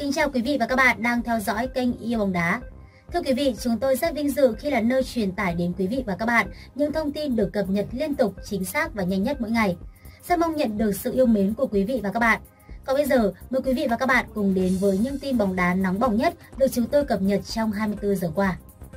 Kính chào quý vị và các bạn đang theo dõi kênh Yêu Bóng Đá. Thưa quý vị, chúng tôi rất vinh dự khi là nơi truyền tải đến quý vị và các bạn những thông tin được cập nhật liên tục, chính xác và nhanh nhất mỗi ngày. Rất mong nhận được sự yêu mến của quý vị và các bạn. Còn bây giờ, mời quý vị và các bạn cùng đến với những tin bóng đá nóng bỏng nhất được chúng tôi cập nhật trong 24 giờ qua.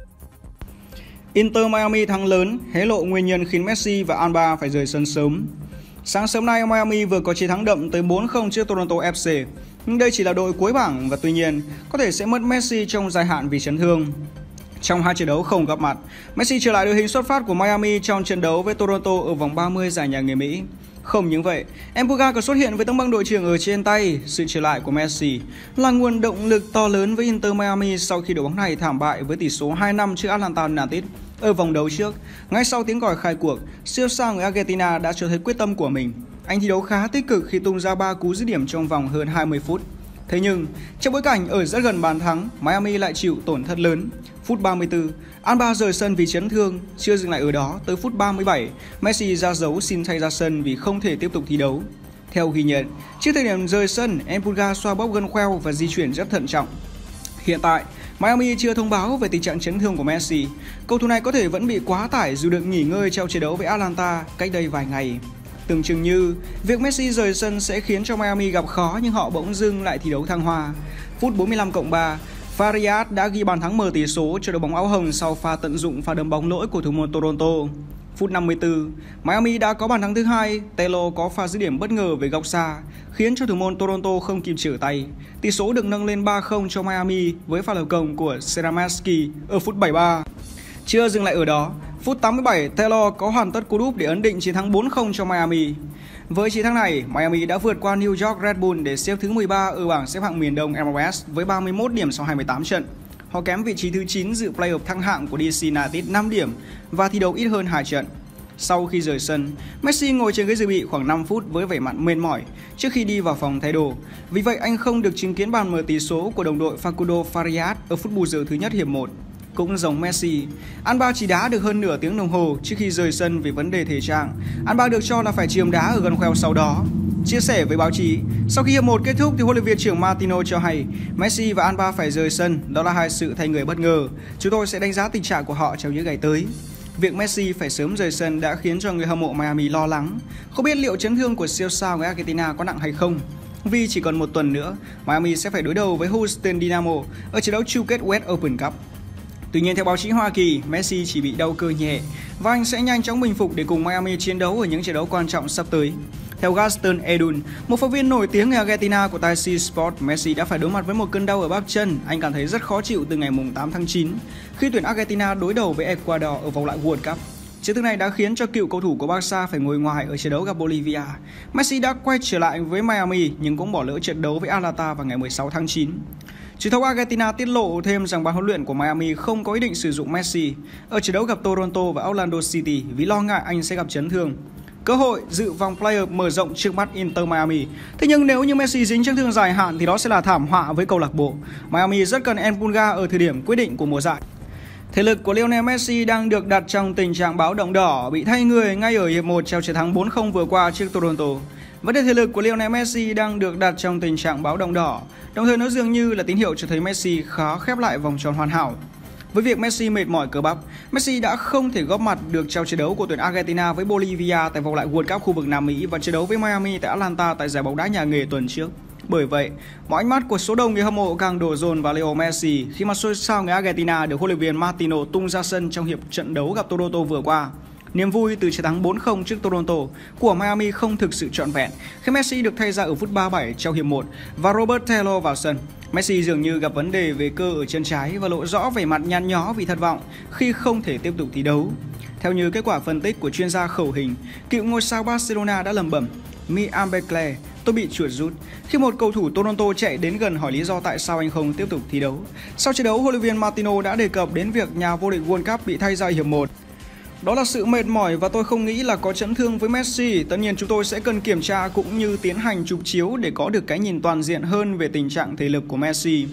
Inter Miami thắng lớn, hé lộ nguyên nhân khiến Messi và Alba phải rời sân sớm. Sáng sớm nay, Miami vừa có chiến thắng đậm tới 4-0 trước Toronto FC. Nhưng đây chỉ là đội cuối bảng và tuy nhiên có thể sẽ mất Messi trong dài hạn vì chấn thương. Trong hai trận đấu không gặp mặt, Messi trở lại đội hình xuất phát của Miami trong trận đấu với Toronto ở vòng 30 giải nhà nghề Mỹ. Không những vậy, Mpula còn xuất hiện với tấm băng đội trưởng ở trên tay. Sự trở lại của Messi là nguồn động lực to lớn với Inter Miami sau khi đội bóng này thảm bại với tỷ số 2-5 trước Atlanta United ở vòng đấu trước. Ngay sau tiếng còi khai cuộc, siêu sao người Argentina đã cho thấy quyết tâm của mình. Anh thi đấu khá tích cực khi tung ra 3 cú dứt điểm trong vòng hơn 20 phút. Thế nhưng, trong bối cảnh ở rất gần bàn thắng, Miami lại chịu tổn thất lớn. Phút 34, Alba rời sân vì chấn thương. Chưa dừng lại ở đó, tới phút 37, Messi ra dấu xin thay ra sân vì không thể tiếp tục thi đấu. Theo ghi nhận, trước thời điểm rời sân, Mpula xoa bóp gân khoeo và di chuyển rất thận trọng. Hiện tại, Miami chưa thông báo về tình trạng chấn thương của Messi. Cầu thủ này có thể vẫn bị quá tải dù được nghỉ ngơi trong trận đấu với Atlanta cách đây vài ngày. Tưởng chừng như việc Messi rời sân sẽ khiến cho Miami gặp khó, nhưng họ bỗng dưng lại thi đấu thăng hoa. Phút 45+3, Farias đã ghi bàn thắng mở tỷ số cho đội bóng áo hồng sau pha tận dụng pha đâm bóng lỗi của thủ môn Toronto. Phút 54, Miami đã có bàn thắng thứ hai. Taylor có pha dứt điểm bất ngờ về góc xa, khiến cho thủ môn Toronto không kịp trở tay. Tỷ số được nâng lên 3-0 cho Miami với pha lập công của Serameski ở phút 73. Chưa dừng lại ở đó, phút 87, Taylor có hoàn tất cú đúp để ấn định chiến thắng 4-0 cho Miami. Với chiến thắng này, Miami đã vượt qua New York Red Bull để xếp thứ 13 ở bảng xếp hạng miền Đông MLS với 31 điểm sau 28 trận. Họ kém vị trí thứ 9 dự play-off thăng hạng của DC United 5 điểm và thi đấu ít hơn 2 trận. Sau khi rời sân, Messi ngồi trên ghế dự bị khoảng 5 phút với vẻ mặt mệt mỏi trước khi đi vào phòng thay đồ. Vì vậy, anh không được chứng kiến bàn mở tỷ số của đồng đội Facundo Farias ở phút bù giờ thứ nhất hiệp 1. Cũng giống Messi, Alba chỉ đá được hơn nửa tiếng đồng hồ trước khi rời sân vì vấn đề thể trạng. Alba được cho là phải chườm đá ở gần khoeo sau đó. Chia sẻ với báo chí, sau khi hiệp 1 kết thúc thì huấn luyện viên trưởng Martino cho hay Messi và Alba phải rời sân, đó là hai sự thay người bất ngờ. Chúng tôi sẽ đánh giá tình trạng của họ trong những ngày tới. Việc Messi phải sớm rời sân đã khiến cho người hâm mộ Miami lo lắng, không biết liệu chấn thương của siêu sao người Argentina có nặng hay không. Vì chỉ còn một tuần nữa, Miami sẽ phải đối đầu với Houston Dynamo ở trận đấu chung kết West Open Cup. Tuy nhiên, theo báo chí Hoa Kỳ, Messi chỉ bị đau cơ nhẹ và anh sẽ nhanh chóng bình phục để cùng Miami chiến đấu ở những trận đấu quan trọng sắp tới. Theo Gaston Edun, một phóng viên nổi tiếng người Argentina của đài C Sport, Messi đã phải đối mặt với một cơn đau ở bắp chân. Anh cảm thấy rất khó chịu từ ngày 8 tháng 9 khi tuyển Argentina đối đầu với Ecuador ở vòng loại World Cup. Chấn thương này đã khiến cho cựu cầu thủ của Barca phải ngồi ngoài ở trận đấu gặp Bolivia. Messi đã quay trở lại với Miami nhưng cũng bỏ lỡ trận đấu với Atlanta vào ngày 16 tháng 9. Truyền thông Argentina tiết lộ thêm rằng ban huấn luyện của Miami không có ý định sử dụng Messi ở trận đấu gặp Toronto và Orlando City vì lo ngại anh sẽ gặp chấn thương. Cơ hội dự vòng play-off mở rộng trước mắt Inter Miami. Thế nhưng nếu như Messi dính chấn thương dài hạn thì đó sẽ là thảm họa với câu lạc bộ. Miami rất cần Mpula ở thời điểm quyết định của mùa giải. Thể lực của Lionel Messi đang được đặt trong tình trạng báo động đỏ, bị thay người ngay ở hiệp 1 trong trận thắng 4-0 vừa qua trước Toronto. Vấn đề thể lực của Lionel Messi đang được đặt trong tình trạng báo động đỏ, đồng thời nó dường như là tín hiệu cho thấy Messi khó khép lại vòng tròn hoàn hảo. Với việc Messi mệt mỏi cơ bắp, Messi đã không thể góp mặt được trong trận đấu của tuyển Argentina với Bolivia tại vòng loại World Cup khu vực Nam Mỹ và trận đấu với Miami tại Atlanta tại giải bóng đá nhà nghề tuần trước. Bởi vậy, mọi ánh mắt của số đông người hâm mộ càng đổ dồn vào Leo Messi khi mà siêu sao người Argentina được huấn luyện viên Martino tung ra sân trong hiệp trận đấu gặp Toronto vừa qua. Niềm vui từ chiến thắng 4-0 trước Toronto của Miami không thực sự trọn vẹn khi Messi được thay ra ở phút 37 trong hiệp 1 và Robert Taylor vào sân. Messi dường như gặp vấn đề về cơ ở chân trái và lộ rõ vẻ mặt nhăn nhó vì thất vọng khi không thể tiếp tục thi đấu. Theo như kết quả phân tích của chuyên gia khẩu hình, cựu ngôi sao Barcelona đã lẩm bẩm: "Mi Ambecle, tôi bị chuột rút" khi một cầu thủ Toronto chạy đến gần hỏi lý do tại sao anh không tiếp tục thi đấu. Sau trận đấu, huấn luyện viên Martino đã đề cập đến việc nhà vô địch World Cup bị thay ra hiệp 1. Đó là sự mệt mỏi và tôi không nghĩ là có chấn thương với Messi. Tất nhiên chúng tôi sẽ cần kiểm tra cũng như tiến hành chụp chiếu để có được cái nhìn toàn diện hơn về tình trạng thể lực của Messi.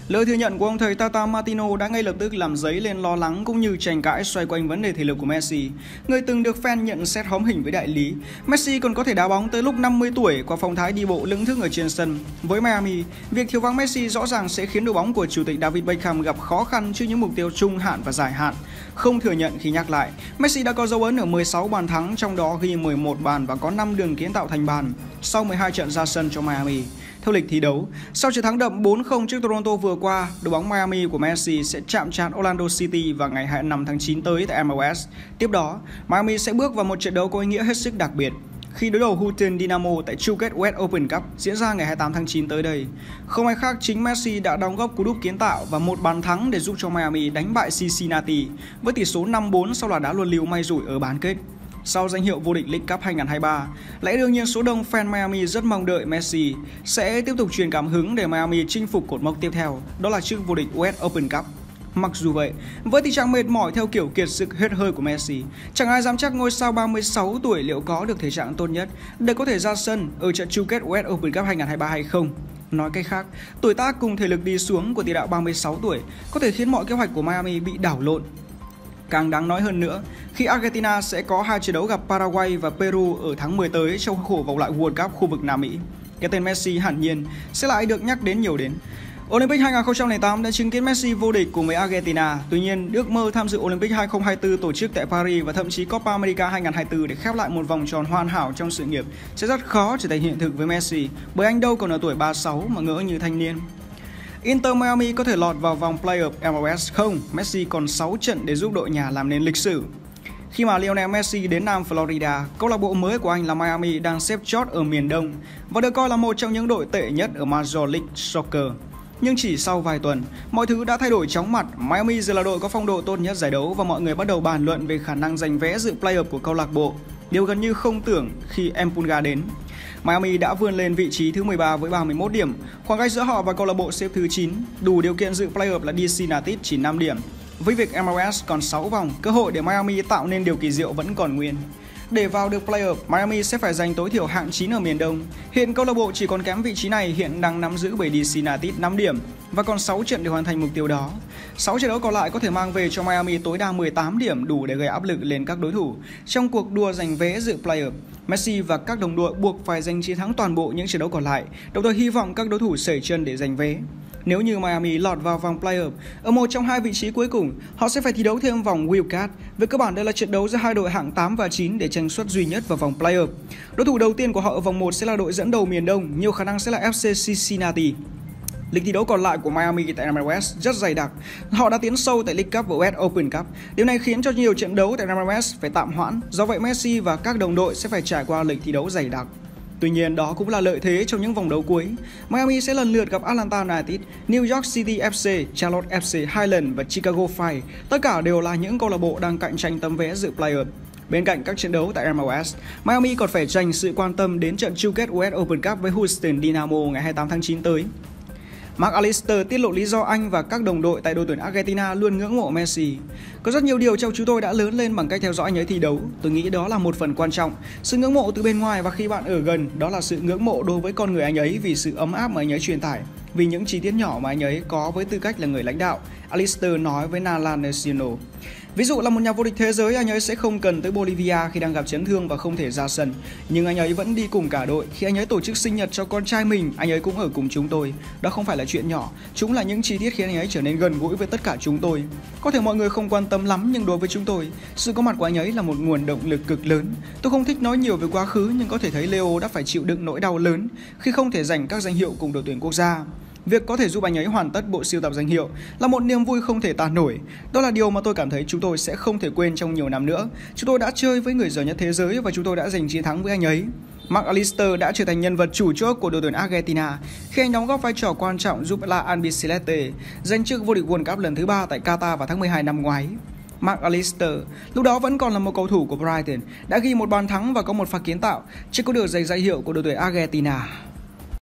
Lời thừa nhận của ông thầy Tata Martino đã ngay lập tức làm dấy lên lo lắng cũng như tranh cãi xoay quanh vấn đề thể lực của Messi. Người từng được fan nhận xét hóm hình với đại lý, Messi còn có thể đá bóng tới lúc 50 tuổi qua phong thái đi bộ lững thững ở trên sân. Với Miami, việc thiếu vắng Messi rõ ràng sẽ khiến đội bóng của chủ tịch David Beckham gặp khó khăn trước những mục tiêu trung hạn và dài hạn. Không thừa nhận khi nhắc lại, Messi đã có dấu ấn ở 16 bàn thắng, trong đó ghi 11 bàn và có 5 đường kiến tạo thành bàn sau 12 trận ra sân cho Miami. Theo lịch thi đấu, sau trận thắng đậm 4-0 trước Toronto vừa qua, đội bóng Miami của Messi sẽ chạm trán Orlando City vào ngày 25 tháng 9 tới tại MLS. Tiếp đó, Miami sẽ bước vào một trận đấu có ý nghĩa hết sức đặc biệt khi đối đầu Houston Dynamo tại chung kết US Open Cup diễn ra ngày 28 tháng 9 tới đây. Không ai khác, chính Messi đã đóng góp cú đúp kiến tạo và một bàn thắng để giúp cho Miami đánh bại Cincinnati với tỷ số 5-4 sau loạt đá luân lưu may rủi ở bán kết. Sau danh hiệu vô địch League Cup 2023, lẽ đương nhiên số đông fan Miami rất mong đợi Messi sẽ tiếp tục truyền cảm hứng để Miami chinh phục cột mốc tiếp theo, đó là chức vô địch US Open Cup. Mặc dù vậy, với tình trạng mệt mỏi theo kiểu kiệt sức hết hơi của Messi, chẳng ai dám chắc ngôi sao 36 tuổi liệu có được thể trạng tốt nhất để có thể ra sân ở trận chung kết US Open Cup 2023 hay không. Nói cách khác, tuổi tác cùng thể lực đi xuống của tỷ đạo 36 tuổi có thể khiến mọi kế hoạch của Miami bị đảo lộn. Càng đáng nói hơn nữa, khi Argentina sẽ có 2 trận đấu gặp Paraguay và Peru ở tháng 10 tới trong khuôn khổ vòng loại World Cup khu vực Nam Mỹ, cái tên Messi hẳn nhiên sẽ lại được nhắc đến nhiều đến. Olympic 2008 đã chứng kiến Messi vô địch cùng với Argentina. Tuy nhiên, ước mơ tham dự Olympic 2024 tổ chức tại Paris và thậm chí Copa America 2024 để khép lại một vòng tròn hoàn hảo trong sự nghiệp sẽ rất khó trở thành hiện thực với Messi, bởi anh đâu còn ở tuổi 36 mà ngỡ như thanh niên. Inter Miami có thể lọt vào vòng play-off MLS không? Messi còn 6 trận để giúp đội nhà làm nên lịch sử. Khi mà Lionel Messi đến Nam Florida, câu lạc bộ mới của anh là Miami đang xếp chót ở miền Đông và được coi là một trong những đội tệ nhất ở Major League Soccer. Nhưng chỉ sau vài tuần, mọi thứ đã thay đổi chóng mặt. Miami giờ là đội có phong độ tốt nhất giải đấu và mọi người bắt đầu bàn luận về khả năng giành vé dự play-off của câu lạc bộ. Điều gần như không tưởng khi Empulga đến. Miami đã vươn lên vị trí thứ 13 với 31 điểm, khoảng cách giữa họ và câu lạc bộ xếp thứ 9, đủ điều kiện dự play-off là DC United chỉ 5 điểm. Với việc MLS còn 6 vòng, cơ hội để Miami tạo nên điều kỳ diệu vẫn còn nguyên. Để vào được play-off, Miami sẽ phải giành tối thiểu hạng 9 ở miền Đông. Hiện câu lạc bộ chỉ còn kém vị trí này hiện đang nắm giữ bởi DC United 5 điểm và còn 6 trận để hoàn thành mục tiêu đó. 6 trận đấu còn lại có thể mang về cho Miami tối đa 18 điểm, đủ để gây áp lực lên các đối thủ trong cuộc đua giành vé dự play-off. Messi và các đồng đội buộc phải giành chiến thắng toàn bộ những trận đấu còn lại, đồng thời hy vọng các đối thủ sẩy chân để giành vé. Nếu như Miami lọt vào vòng play-off ở một trong hai vị trí cuối cùng, họ sẽ phải thi đấu thêm vòng wildcard. Về cơ bản đây là trận đấu giữa hai đội hạng 8 và 9 để tranh suất duy nhất vào vòng play-off. Đối thủ đầu tiên của họ ở vòng 1 sẽ là đội dẫn đầu miền Đông, nhiều khả năng sẽ là FC Cincinnati. Lịch thi đấu còn lại của Miami tại MLS rất dày đặc. Họ đã tiến sâu tại League Cup và US Open Cup. Điều này khiến cho nhiều trận đấu tại MLS phải tạm hoãn. Do vậy Messi và các đồng đội sẽ phải trải qua lịch thi đấu dày đặc. Tuy nhiên, đó cũng là lợi thế trong những vòng đấu cuối. Miami sẽ lần lượt gặp Atlanta United, New York City FC, Charlotte FC, Highland và Chicago Fire. Tất cả đều là những câu lạc bộ đang cạnh tranh tấm vé dự play-off. Bên cạnh các trận đấu tại MLS, Miami còn phải dành sự quan tâm đến trận chung kết US Open Cup với Houston Dynamo ngày 28 tháng 9 tới. Mark Alister tiết lộ lý do anh và các đồng đội tại đội tuyển Argentina luôn ngưỡng mộ Messi. Có rất nhiều điều trong chúng tôi đã lớn lên bằng cách theo dõi anh ấy thi đấu. Tôi nghĩ đó là một phần quan trọng. Sự ngưỡng mộ từ bên ngoài và khi bạn ở gần, đó là sự ngưỡng mộ đối với con người anh ấy vì sự ấm áp mà anh ấy truyền tải, vì những chi tiết nhỏ mà anh ấy có với tư cách là người lãnh đạo, Alister nói với La Nacional. Ví dụ là một nhà vô địch thế giới, anh ấy sẽ không cần tới Bolivia khi đang gặp chấn thương và không thể ra sân. Nhưng anh ấy vẫn đi cùng cả đội. Khi anh ấy tổ chức sinh nhật cho con trai mình, anh ấy cũng ở cùng chúng tôi. Đó không phải là chuyện nhỏ. Chúng là những chi tiết khiến anh ấy trở nên gần gũi với tất cả chúng tôi. Có thể mọi người không quan tâm lắm, nhưng đối với chúng tôi, sự có mặt của anh ấy là một nguồn động lực cực lớn. Tôi không thích nói nhiều về quá khứ, nhưng có thể thấy Leo đã phải chịu đựng nỗi đau lớn khi không thể giành các danh hiệu cùng đội tuyển quốc gia. Việc có thể giúp anh ấy hoàn tất bộ sưu tập danh hiệu là một niềm vui không thể tả nổi. Đó là điều mà tôi cảm thấy chúng tôi sẽ không thể quên trong nhiều năm nữa. Chúng tôi đã chơi với người giỏi nhất thế giới và chúng tôi đã giành chiến thắng với anh ấy. Mark Alister đã trở thành nhân vật chủ chốt của đội tuyển Argentina khi anh đóng góp vai trò quan trọng giúp La Albiceleste giành chức vô địch World Cup lần thứ 3 tại Qatar vào tháng 12 năm ngoái. Mark Alister lúc đó vẫn còn là một cầu thủ của Brighton, đã ghi một bàn thắng và có một pha kiến tạo, chưa có được giành danh hiệu của đội tuyển Argentina.